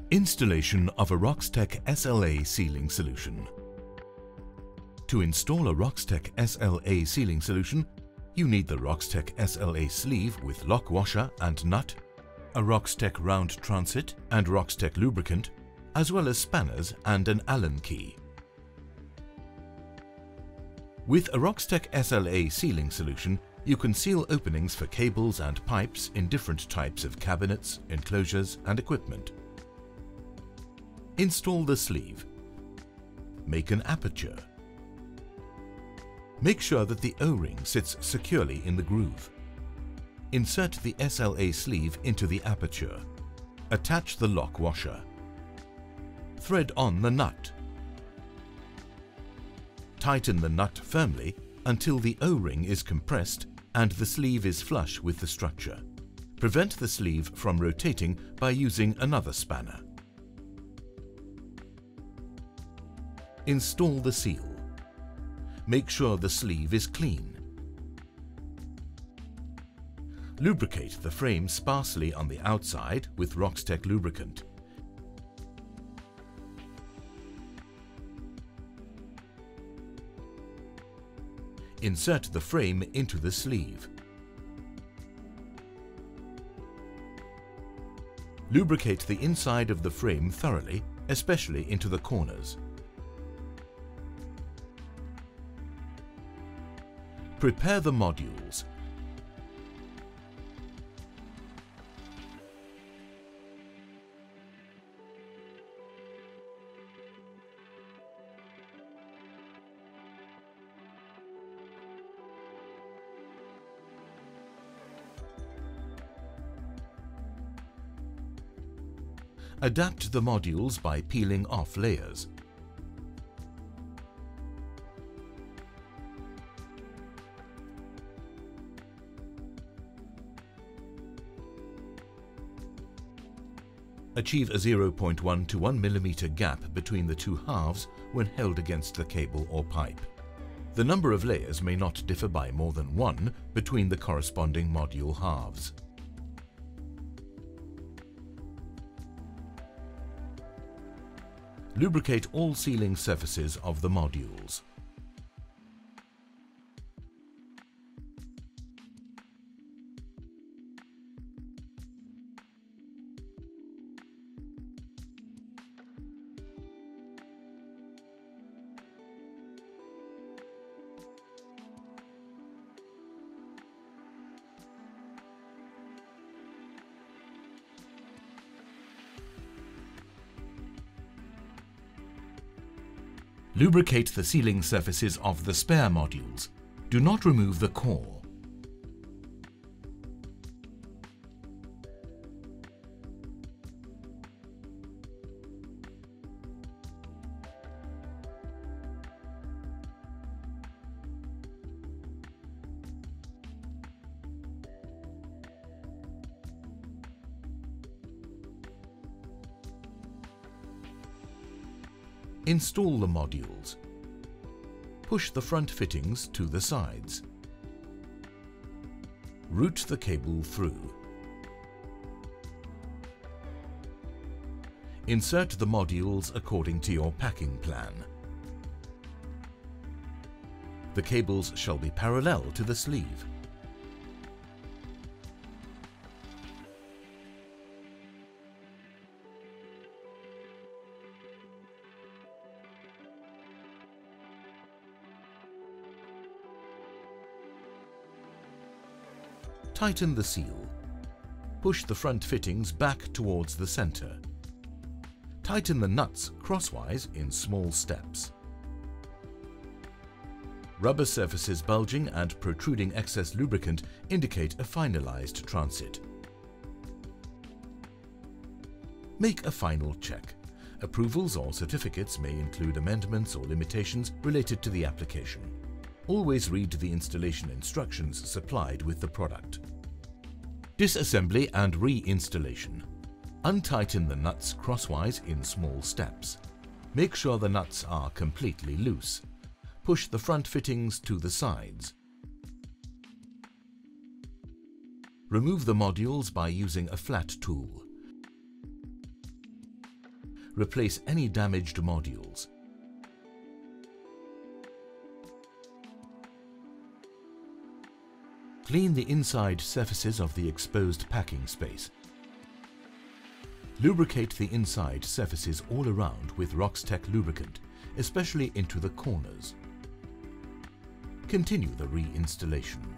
Installation of a Roxtec SLA sealing solution. To install a Roxtec SLA sealing solution, you need the Roxtec SLA sleeve with lock washer and nut, a Roxtec round transit and Roxtec lubricant, as well as spanners and an Allen key. With a Roxtec SLA sealing solution, you can seal openings for cables and pipes in different types of cabinets, enclosures and equipment. Install the sleeve. Make an aperture. Make sure that the O-ring sits securely in the groove. Insert the SLA sleeve into the aperture. Attach the lock washer. Thread on the nut. Tighten the nut firmly until the O-ring is compressed and the sleeve is flush with the structure. Prevent the sleeve from rotating by using another spanner. Install the seal. Make sure the sleeve is clean. Lubricate the frame sparsely on the outside with Roxtec lubricant. Insert the frame into the sleeve. Lubricate the inside of the frame thoroughly, especially into the corners. Prepare the modules. Adapt the modules by peeling off layers. Achieve a 0.1 to 1 mm gap between the two halves when held against the cable or pipe. The number of layers may not differ by more than one between the corresponding module halves. Lubricate all sealing surfaces of the modules. Lubricate the sealing surfaces of the spare modules. Do not remove the core. Install the modules. Push the front fittings to the sides. Route the cable through. Insert the modules according to your packing plan. The cables shall be parallel to the sleeve. Tighten the seal. Push the front fittings back towards the center. Tighten the nuts crosswise in small steps. Rubber surfaces bulging and protruding excess lubricant indicate a finalized transit. Make a final check. Approvals or certificates may include amendments or limitations related to the application. Always read the installation instructions supplied with the product. Disassembly and reinstallation. Untighten the nuts crosswise in small steps. Make sure the nuts are completely loose. Push the front fittings to the sides. Remove the modules by using a flat tool. Replace any damaged modules. Clean the inside surfaces of the exposed packing space. Lubricate the inside surfaces all around with Roxtec lubricant, especially into the corners. Continue the reinstallation.